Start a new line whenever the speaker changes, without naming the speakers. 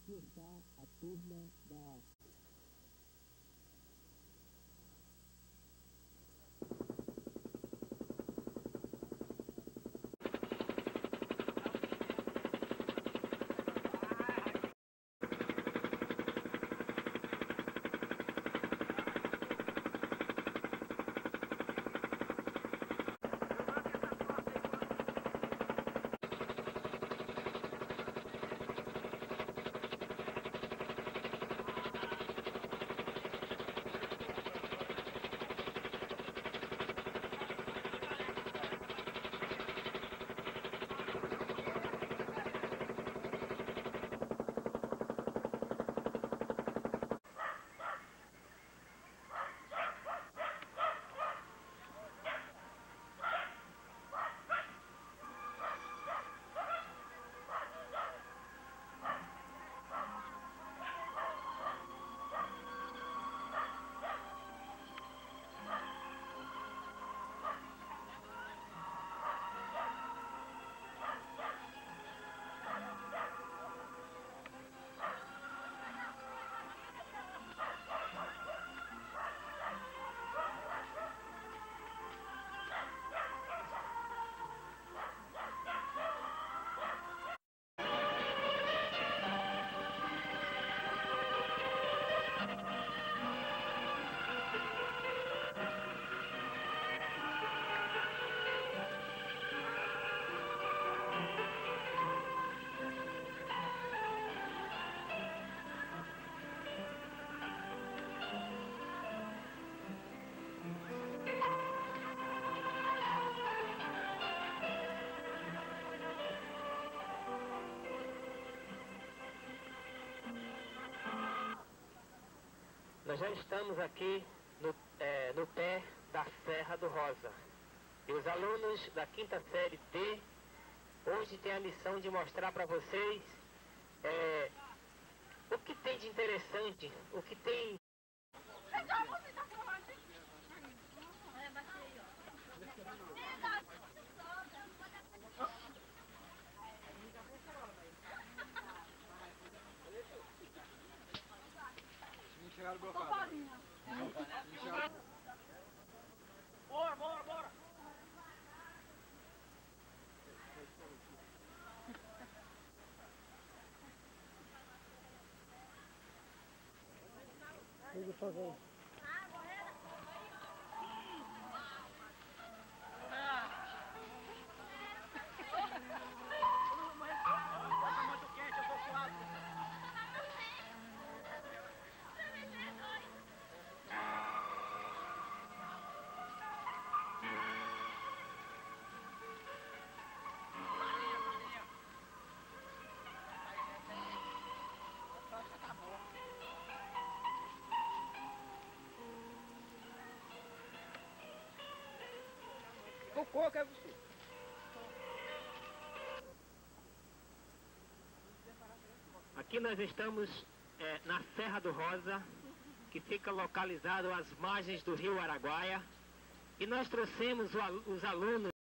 aqui está a turma da...
Nós já estamos aqui no pé da Serra do Rosa. E os alunos da quinta série D hoje têm a missão de mostrar para vocês o que tem de interessante, o que tem...
Chegaram bloqueados. Bora, bora, bora!
Tudo fazer.
Cocô, que é você?
Aqui nós estamos na Serra do Rosa, que fica localizado às margens do rio Araguaia, e nós trouxemos os alunos